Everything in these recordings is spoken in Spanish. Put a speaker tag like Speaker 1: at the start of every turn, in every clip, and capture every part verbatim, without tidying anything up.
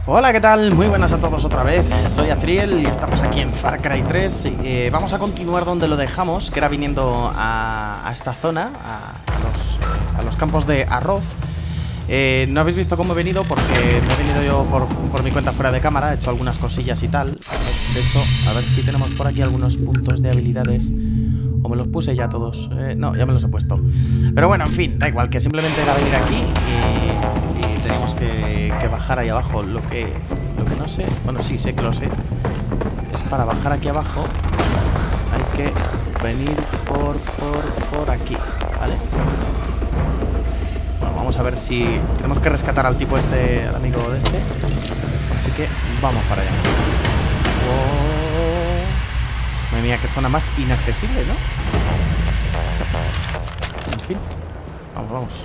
Speaker 1: Hola, ¿qué tal? Muy buenas a todos otra vez. Soy Azriel y estamos aquí en Far Cry tres. eh, Vamos a continuar donde lo dejamos, que era viniendo a, a esta zona, a, a, los, a los campos de arroz. eh, No habéis visto cómo he venido porque me he venido yo por, por mi cuenta fuera de cámara. He hecho algunas cosillas y tal. De hecho, a ver si tenemos por aquí algunos puntos de habilidades. O me los puse ya todos. eh, No, ya me los he puesto. Pero bueno, en fin, da igual, que simplemente era venir aquí y, y tenemos que, que bajar ahí abajo. Lo que, lo que no sé, bueno, sí, sé que lo sé. Es para bajar aquí abajo hay que venir por, por, por aquí, ¿vale? Bueno, vamos a ver si tenemos que rescatar al tipo este, al amigo de este. Así que vamos para allá. Oh. Madre mía, qué zona más inaccesible, ¿no? En fin. Vamos, vamos.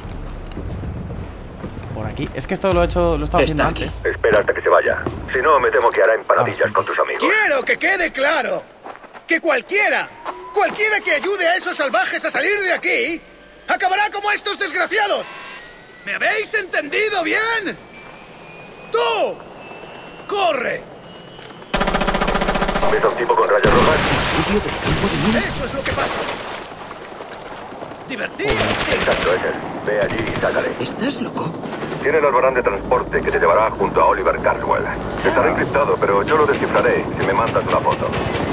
Speaker 1: Por aquí. Es que esto lo he hecho, lo he estado haciendo antes.
Speaker 2: Espera hasta que se vaya. Si no, me temo que hará empanadillas con tus amigos.
Speaker 3: Quiero que quede claro que cualquiera, cualquiera que ayude a esos salvajes a salir de aquí, acabará como estos desgraciados. ¿Me habéis entendido bien? ¡Tú! ¡Corre!
Speaker 2: ¿Ves a un tipo con rayas rojas?
Speaker 3: Eso es lo que pasa. Divertido.
Speaker 2: Exacto, es él. Ve allí y sácale.
Speaker 4: ¿Estás loco?
Speaker 2: Tiene el albarán de transporte que te llevará junto a Oliver Carswell. Estará encriptado, pero yo lo descifraré si me mandas una foto.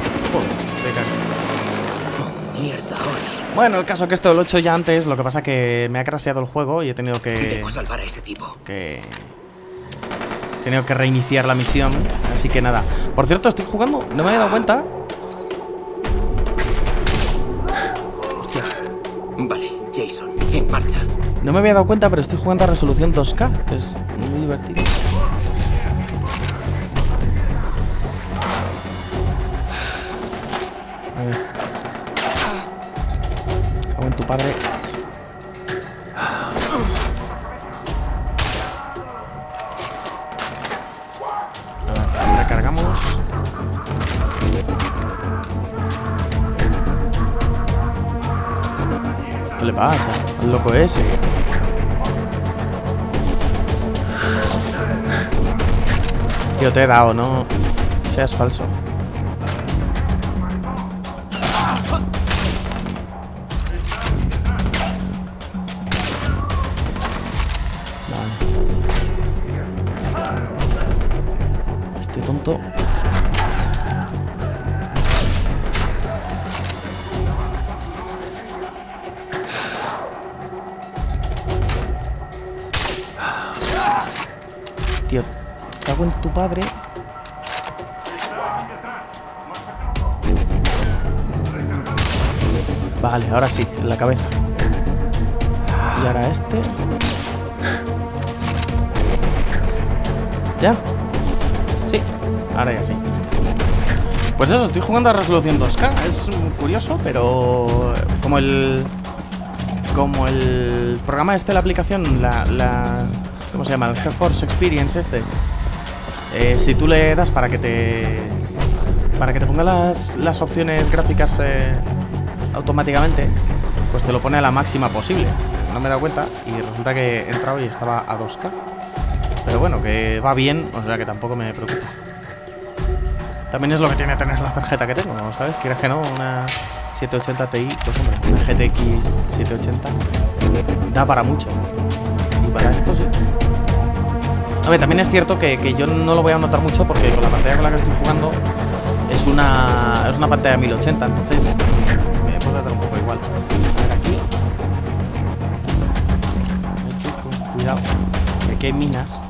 Speaker 4: Oh, mierda, ahora.
Speaker 1: Bueno, el caso es que esto lo he hecho ya antes. Lo que pasa que me ha crasheado el juego y he tenido que...
Speaker 4: Debo salvar a ese tipo.
Speaker 1: Que... He tenido que reiniciar la misión. Así que nada. Por cierto, estoy jugando. No me había dado cuenta. Hostias.
Speaker 4: Vale, Jason, en marcha.
Speaker 1: No me había dado cuenta, pero estoy jugando a resolución dos K, que es muy divertido. A ver. Cago en tu padre. A ver, recargamos. ¿Qué le pasa al loco ese? Tío, te he dado, no seas falso. Vale. Este tonto. Tío, cago en tu padre. Vale, ahora sí, en la cabeza. Y ahora este. ¿Ya? Sí, ahora ya sí. Pues eso, estoy jugando a resolución dos K. Es curioso, pero como el... Como el programa este, la aplicación, la... la ¿cómo se llama? El GeForce Experience este. Eh, si tú le das para que te... Para que te ponga las, las opciones gráficas eh, automáticamente, pues te lo pone a la máxima posible. No me he dado cuenta y resulta que he entrado y estaba a dos K. Pero bueno, que va bien, o sea que tampoco me preocupa. También es lo que tiene tener la tarjeta que tengo, ¿sabes? Quieres que no, una setecientos ochenta Ti, pues hombre, una G T X setecientos ochenta da para mucho. Y para esto sí. A ver, también es cierto que, que yo no lo voy a notar mucho porque con la pantalla con la que estoy jugando es una, es una pantalla mil ochenta, entonces me puede dar un poco igual. A ver, aquí. Aquí con cuidado, que aquí hay minas.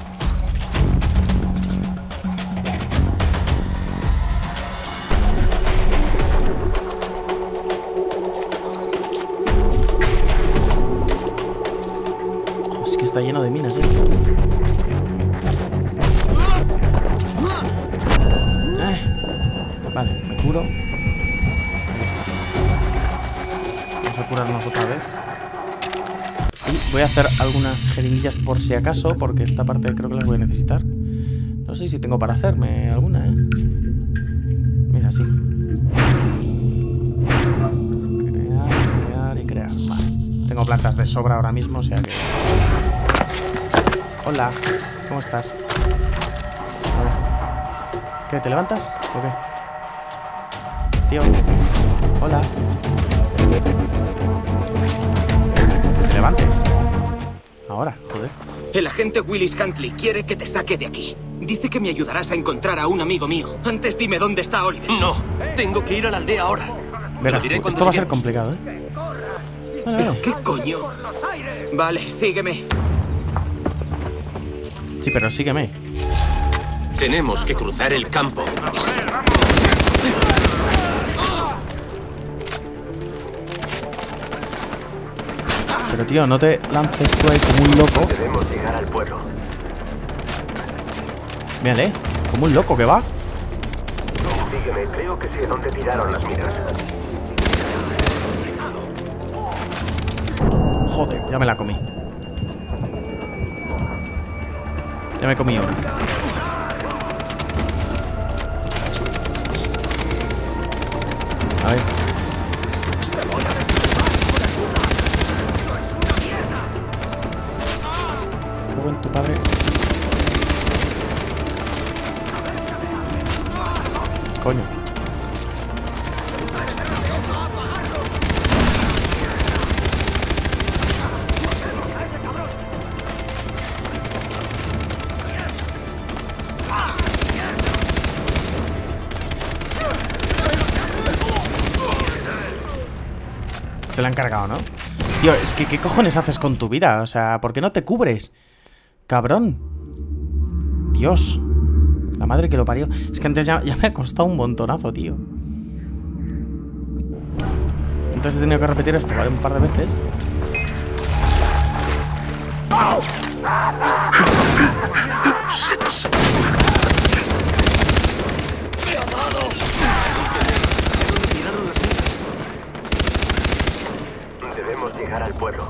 Speaker 1: Ojo, es que está lleno de minas, ¿eh? Vale, me curo. Ahí está. Vamos a curarnos otra vez. Y voy a hacer algunas jeringuillas por si acaso, porque esta parte creo que las voy a necesitar. No sé si tengo para hacerme alguna, ¿eh? Mira, sí. Crear, crear y crear. Vale. Tengo plantas de sobra ahora mismo, o sea que... Hola, ¿cómo estás? ¿Qué? ¿Te levantas? ¿O qué? Tío. Hola. Que te levantes. Ahora, joder.
Speaker 4: El agente Willis Huntley quiere que te saque de aquí. Dice que me ayudarás a encontrar a un amigo mío. Antes dime dónde está Oliver.
Speaker 5: No, tengo que ir a la aldea ahora.
Speaker 1: Verás tú, esto va a ser complicado, ¿eh? Bueno, bueno.
Speaker 4: ¿Qué coño? Vale, sígueme.
Speaker 1: Sí, pero sígueme.
Speaker 5: Tenemos que cruzar el campo.
Speaker 1: Pero tío, no te lances tú ahí como un loco.
Speaker 2: Debemos llegar al pueblo.
Speaker 1: Mírale, como un loco que va.
Speaker 2: Sígueme, creo que sé dónde tiraron las minas.
Speaker 1: Joder, ya me la comí. Ya me comí una. A ver. Qué buen tu padre. Coño. Se la han cargado, ¿no? Tío, es que ¿qué cojones haces con tu vida? O sea, ¿por qué no te cubres? Cabrón. Dios. La madre que lo parió. Es que antes ya, ya me ha costado un montonazo, tío. Entonces he tenido que repetir esto, ¿vale? Un par de veces.
Speaker 2: Debemos llegar al pueblo.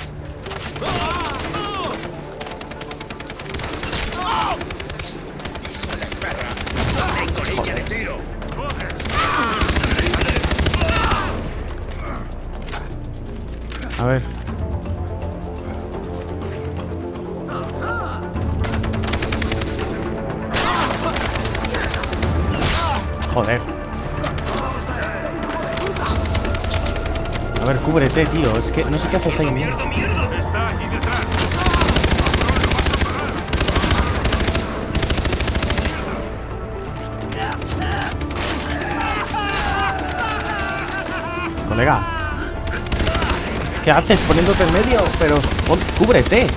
Speaker 1: A ver. Joder. A ver, cúbrete, tío. Es que no sé qué haces ahí, mierda. Colega. ¿Qué haces poniéndote en medio? Pero pon, cúbrete.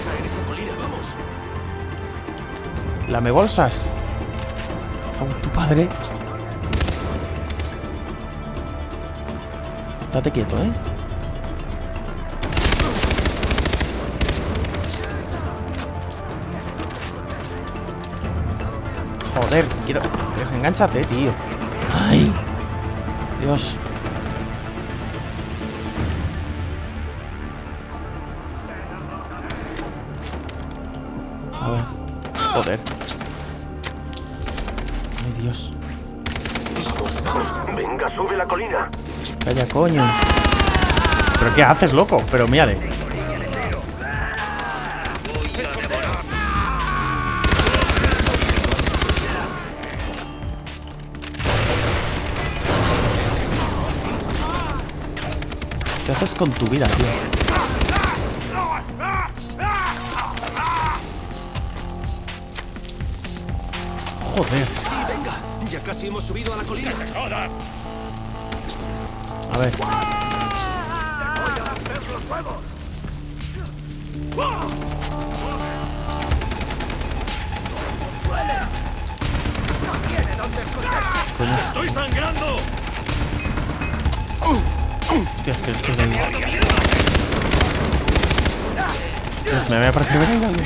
Speaker 1: Lame bolsas. Cago en tu padre. Date quieto, ¿eh? Joder, quiero... Desengánchate, tío. Ay. Dios. A ver. Joder. Ay, Dios.
Speaker 2: Venga, sube la colina.
Speaker 1: Calla, coño. ¿Pero qué haces, loco? Pero mírale. ¿Qué haces con tu vida, tío? Joder.
Speaker 5: Sí, venga. Ya casi hemos subido a la colina.
Speaker 1: A ver. Coño.
Speaker 3: ¡Estoy sangrando!
Speaker 1: Hostia, es que esto es el... Dios, me voy a parecer ver algo.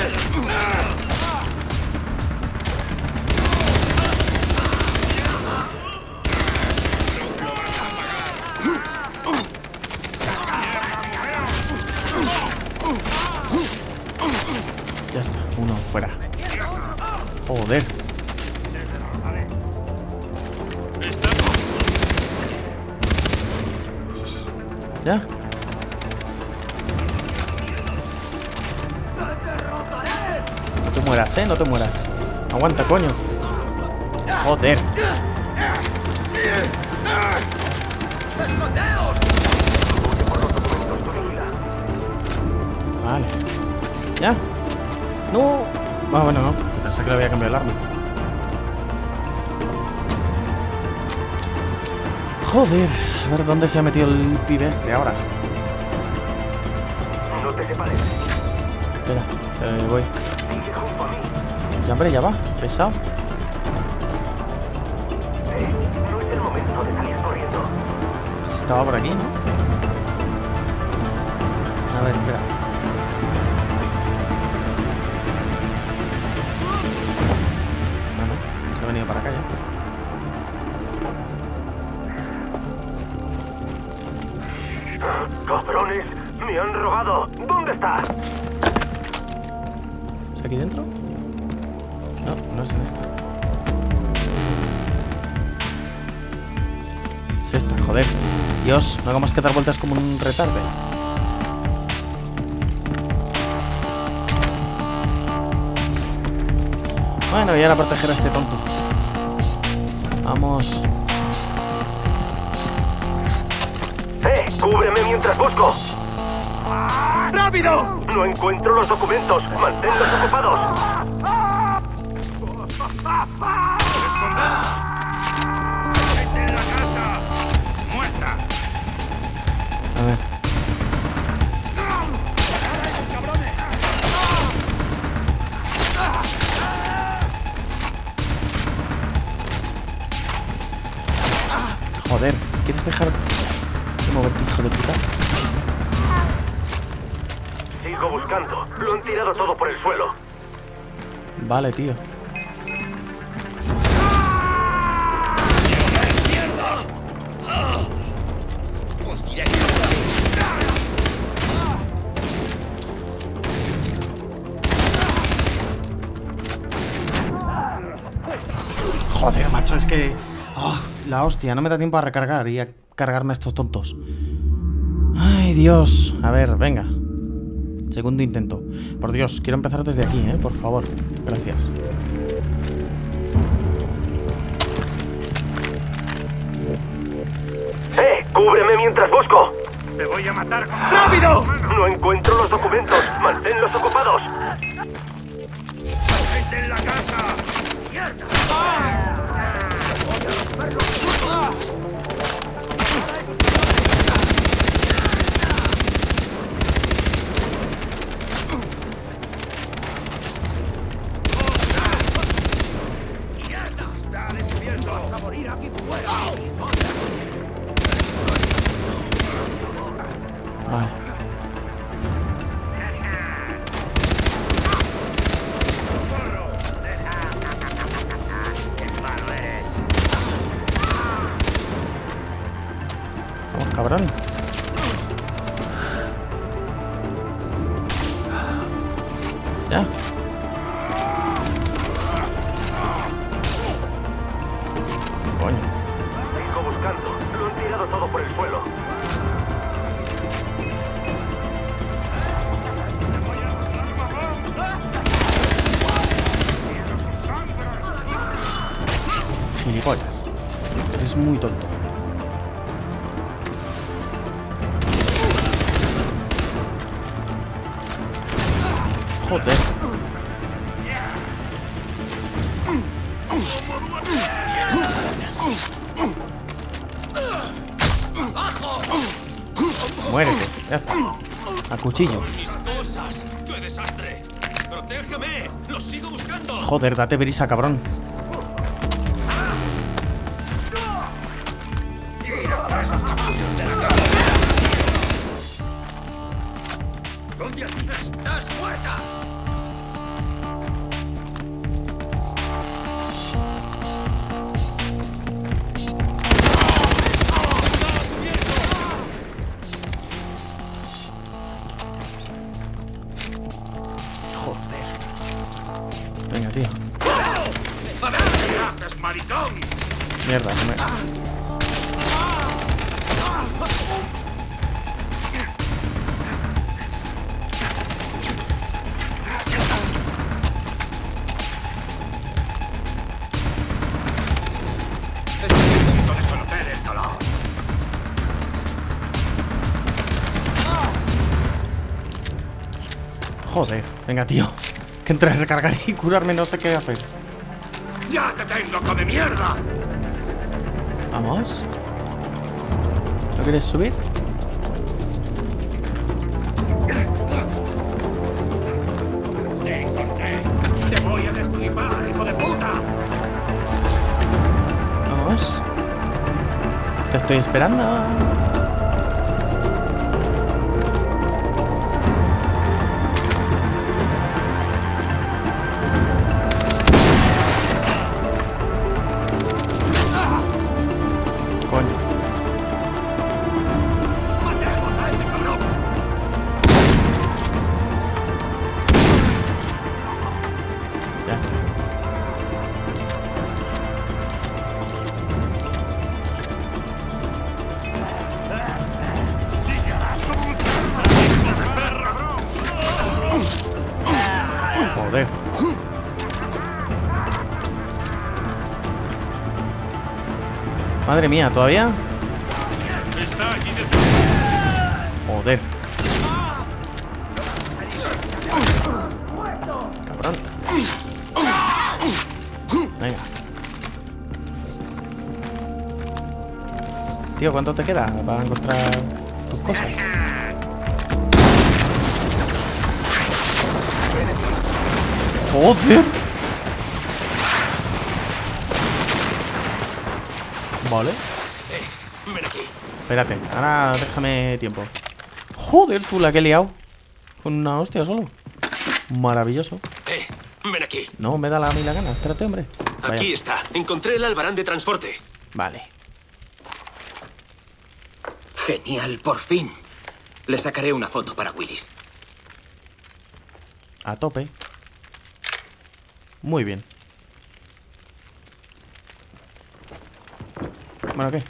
Speaker 1: Ya está, uno fuera. Joder. ¿Ya? No te mueras, ¿eh? No te mueras. Aguanta, coño. Joder. Vale. ¿Ya? No. Ah, bueno, no. Pensé que le había cambiado el arma. Joder. A ver dónde se ha metido el pibe este ahora.
Speaker 2: No te separes.
Speaker 1: Espera, eh, voy.
Speaker 2: Sigue junto a mí.
Speaker 1: Ya, hombre, ya va. Pesado.
Speaker 2: Eh, no es el momento de salir corriendo.
Speaker 1: Pues estaba por aquí, ¿no? A ver, espera. Bueno, se ha venido para acá ya.
Speaker 2: ¡Cabrones! ¡Me han robado! ¿Dónde está?
Speaker 1: ¿Es aquí dentro? No, no es en esta. Es esta, joder. Dios, no hago más que dar vueltas como un retarde. Bueno, voy a ir a proteger a este tonto. Vamos.
Speaker 2: ¡Eh! ¡Cúbreme mientras busco!
Speaker 3: ¡Rápido!
Speaker 2: No encuentro los documentos. Manténlos ocupados.
Speaker 3: ¡Gente en la casa! ¡Muerta!
Speaker 1: A ver.
Speaker 3: ¡Cabrones!
Speaker 1: Joder, ¿quieres dejar de moverte, hijo de puta?
Speaker 2: Sigo buscando. Lo han tirado todo por el suelo.
Speaker 1: Vale, tío. Joder, macho, es que... Oh, la hostia, no me da tiempo a recargar y a cargarme a estos tontos. Ay, Dios. A ver, venga. Segundo intento. Por Dios, quiero empezar desde aquí, ¿eh? Por favor. Gracias.
Speaker 2: ¡Eh! ¡Cúbreme mientras busco!
Speaker 3: ¡Te voy a matar con... ¡Rápido!
Speaker 2: No encuentro los documentos. Manténlos ocupados.
Speaker 3: ¡Gente en la casa! ¡Mierda!
Speaker 1: Vale. Vamos, cabrón. Ya. Coño.
Speaker 2: Sigo buscando. Lo han tirado todo por el suelo.
Speaker 1: Gilipollas. Eres muy tonto. Joder. Muérete, ya está. A cuchillo.
Speaker 5: Mis cosas. ¡Qué desastre! ¡Protégeme! ¡Los sigo buscando!
Speaker 1: Joder, date brisa, cabrón.
Speaker 5: ¡Estás muerta!
Speaker 1: Joder. Venga, tío.
Speaker 3: ¿Qué haces, maricón?
Speaker 1: Mierda, no me... Joder, venga, tío. Que entre recargar y curarme no sé qué hacer.
Speaker 5: ¡Ya te tengo, come mierda!
Speaker 1: Vamos. ¿No quieres subir?
Speaker 5: ¡Te encontré! ¡Te voy a destripar, hijo de puta!
Speaker 1: Vamos. Te estoy esperando. Joder. Madre mía, ¿todavía?
Speaker 5: Está aquí dentro.
Speaker 1: Joder. Cabrón. Venga. Tío, ¿cuánto te queda para encontrar tus cosas? Joder. Vale.
Speaker 5: Eh, ven aquí.
Speaker 1: Espérate, ahora déjame tiempo. Joder, tú la que he liado. Con una hostia solo. Maravilloso.
Speaker 5: Eh, ven aquí.
Speaker 1: No me da la, a mí la gana. Espérate, hombre. Vaya.
Speaker 5: Aquí está. Encontré el albarán de transporte.
Speaker 1: Vale.
Speaker 4: Genial, por fin. Le sacaré una foto para Willis.
Speaker 1: A tope. Muy bien. Bueno, ¿qué?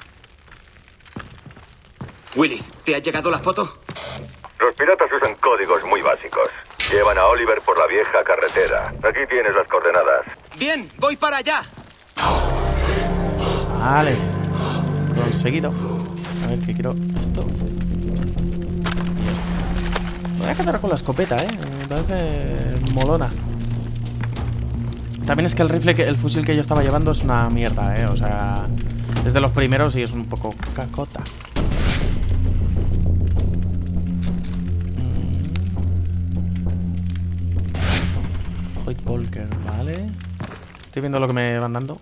Speaker 4: Willis, ¿te ha llegado la foto?
Speaker 2: Los piratas usan códigos muy básicos. Llevan a Oliver por la vieja carretera. Aquí tienes las coordenadas.
Speaker 4: Bien, voy para allá.
Speaker 1: Vale. Conseguido. A ver, que quiero esto. Y esto. Me voy a quedar con la escopeta, eh. Me parece molona. También es que el rifle, que el fusil que yo estaba llevando es una mierda, eh. O sea, es de los primeros y es un poco cacota. Hoyt Volker, vale. Estoy viendo lo que me van dando.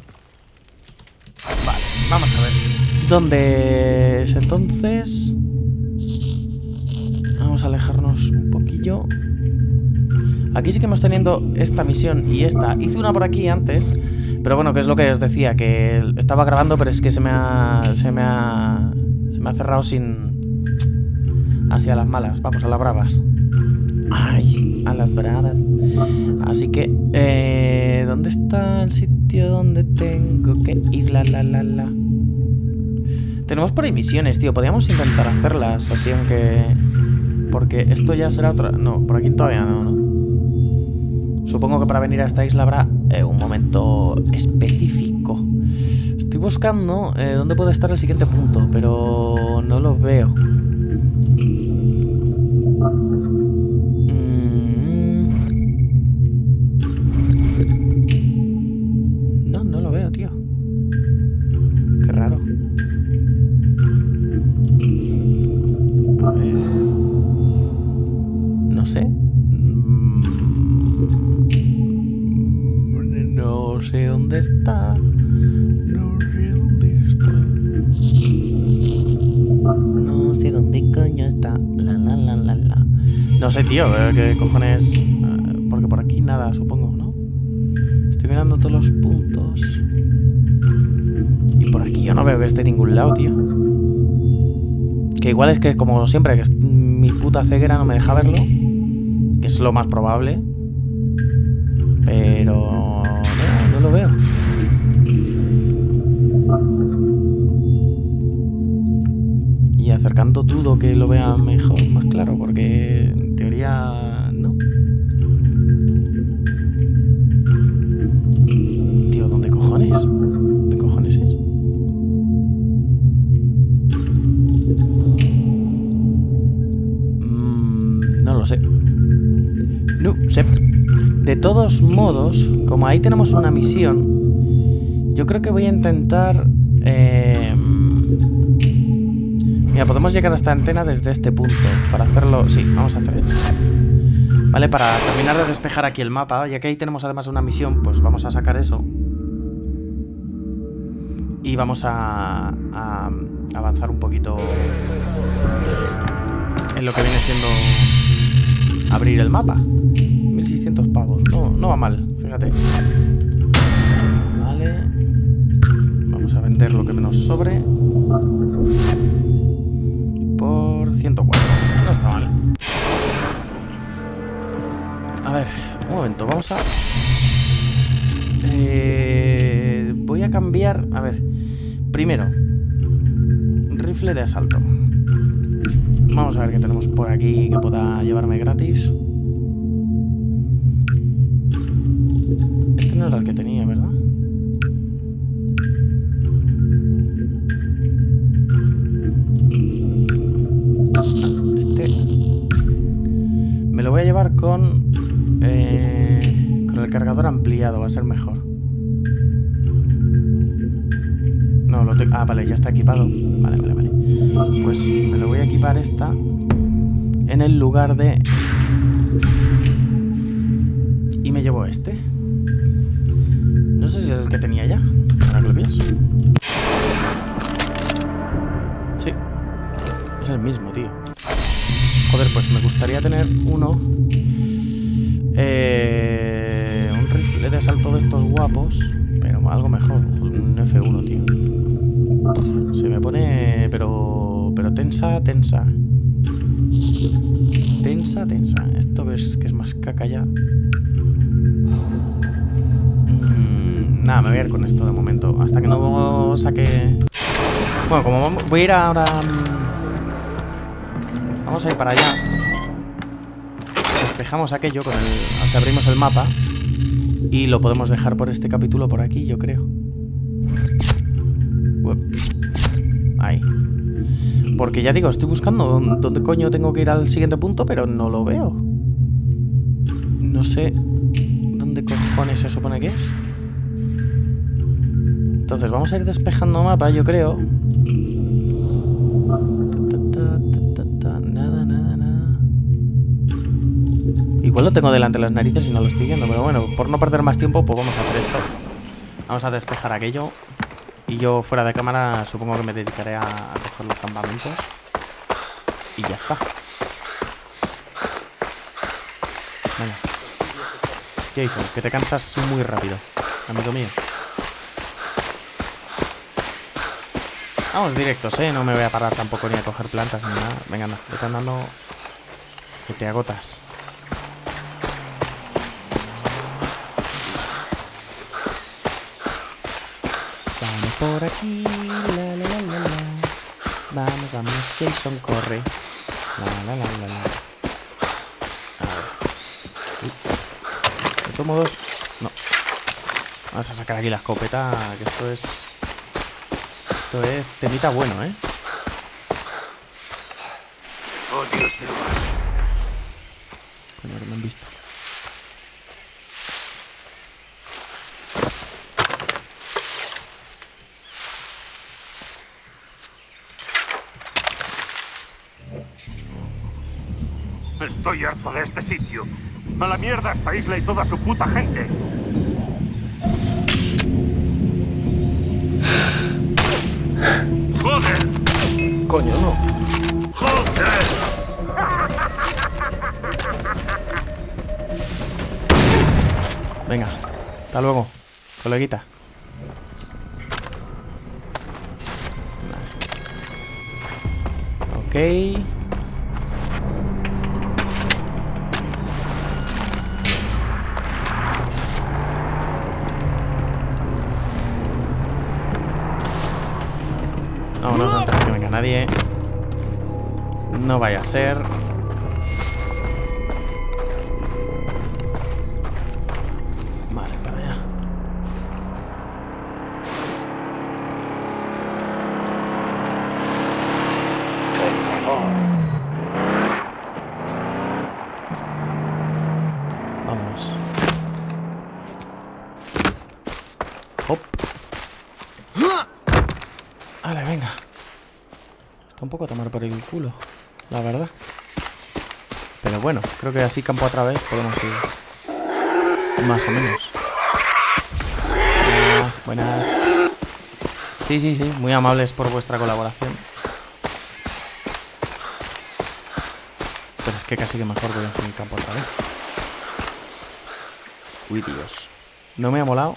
Speaker 1: Vale, vamos a ver. ¿Dónde es entonces? Vamos a alejarnos un poquillo. Aquí sí que hemos teniendo esta misión y esta. Hice una por aquí antes, pero bueno, que es lo que os decía, que estaba grabando, pero es que se me ha... Se me ha... Se me ha cerrado sin... Así a las malas. Vamos, a las bravas. Ay, a las bravas. Así que... Eh, ¿dónde está el sitio donde tengo que ir? La, la, la, la. Tenemos por ahí misiones, tío. Podríamos intentar hacerlas así, aunque... Porque esto ya será otra... No, por aquí todavía no, ¿no? Supongo que para venir a esta isla habrá eh, un momento específico. Estoy buscando eh, dónde puede estar el siguiente punto, pero no lo veo. Mm. No, no lo veo, tío. Qué raro. A ver... No sé. No sé dónde está. No sé dónde está. No sé dónde coño está. La la la la la. No sé, tío, qué cojones. Porque por aquí nada, supongo, ¿no? Estoy mirando todos los puntos. Y por aquí yo no veo que esté en ningún lado, tío. Que igual es que, como siempre, que mi puta ceguera no me deja verlo. Que es lo más probable. Pero... No, no lo veo. Y acercando dudo que lo vea mejor, más claro, porque en teoría no. Tío, ¿dónde cojones? ¿Dónde cojones es? Mm, no lo sé. De todos modos, como ahí tenemos una misión, yo creo que voy a intentar... Eh... Mira, podemos llegar a esta antena desde este punto. Para hacerlo... Sí, vamos a hacer esto. Vale, para terminar de despejar aquí el mapa, ya que ahí tenemos además una misión, pues vamos a sacar eso. Y vamos a, a avanzar un poquito en lo que viene siendo abrir el mapa. mil seiscientos pavos, no, no va mal, fíjate. Vale. Vamos a vender lo que menos sobre por ciento cuatro, no está mal. A ver, un momento, vamos a... Eh, voy a cambiar... A ver, primero, rifle de asalto. Vamos a ver qué tenemos por aquí que pueda llevarme gratis. Este no era el que tenía, ¿verdad? Este... Me lo voy a llevar con... Eh, con el cargador ampliado, va a ser mejor. No, lo tengo... Ah, vale, ya está equipado. Vale, vale, vale. Pues me lo voy a equipar esta en el lugar de este. Y me llevo este. No sé si es el que tenía ya, ahora que lo pienso. Sí, es el mismo, tío. Joder, pues me gustaría tener uno... Eh, un rifle de asalto de estos guapos, pero algo mejor, un F uno, tío. Se me pone, pero, pero tensa, tensa. Tensa, tensa. Esto ves que es más caca ya. Mm, nada, me voy a ir con esto de momento, hasta que no saque... Bueno, como voy a ir ahora... Vamos a ir para allá. Despejamos aquello con el... O sea, abrimos el mapa y lo podemos dejar por este capítulo por aquí, yo creo. Uep. Ahí. Porque ya digo, estoy buscando dónde coño tengo que ir al siguiente punto, pero no lo veo. No sé dónde cojones se supone que es. Entonces vamos a ir despejando mapa, yo creo. Igual lo tengo delante de las narices y no lo estoy viendo, pero bueno, por no perder más tiempo, pues vamos a hacer esto. Vamos a despejar aquello. Y yo fuera de cámara supongo que me dedicaré a, a coger los campamentos. Y ya está. Venga. ¿Qué hizo? Que te cansas muy rápido, amigo mío. Vamos directos, ¿eh? No me voy a parar tampoco ni a coger plantas ni nada. Venga, anda, vete andando, que te agotas. Vamos por aquí, la la la la la. Vamos, vamos, Jason, corre. La la la la la. A ver. Uy. De todos modos, no. Vamos a sacar aquí la escopeta, que esto es... Esto es temita bueno, ¿eh?
Speaker 3: Oh, Dios mío.
Speaker 1: Coño, que me han visto.
Speaker 5: Estoy harto de este sitio. A la mierda esta isla y toda su puta gente. ¡Joder!
Speaker 1: Coño, no.
Speaker 5: ¡Joder!
Speaker 1: Venga, hasta luego, coleguita. Ok. Vámonos antes de que venga nadie. No vaya a ser. Vale, para allá. Vámonos. Hop. Vale, venga. Está un poco a tomar por el culo, la verdad. Pero bueno, creo que así campo a través podemos ir más o menos. Ah, buenas. Sí, sí, sí, muy amables por vuestra colaboración. Pero es que casi que mejor voy a hacer el campo otra vez. Uy, Dios. No me ha molado.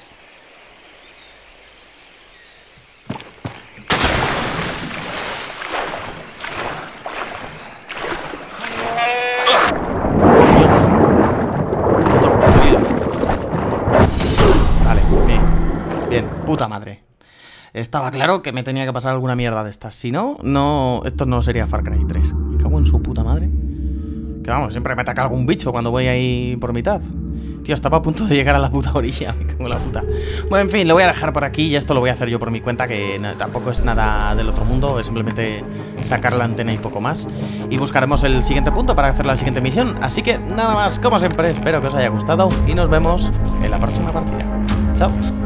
Speaker 1: Vale, bien. Bien, puta madre. Estaba claro que me tenía que pasar alguna mierda de estas. Si no, no, esto no sería Far Cry tres. Me cago en su puta madre. Que vamos, siempre me ataca algún bicho cuando voy ahí por mitad. Tío, estaba a punto de llegar a la puta orilla. Me cago en la puta. Bueno, en fin, lo voy a dejar por aquí. Y esto lo voy a hacer yo por mi cuenta, que no, tampoco es nada del otro mundo. Es simplemente sacar la antena y poco más. Y buscaremos el siguiente punto para hacer la siguiente misión. Así que nada más, como siempre, espero que os haya gustado. Y nos vemos en la próxima partida. Chao.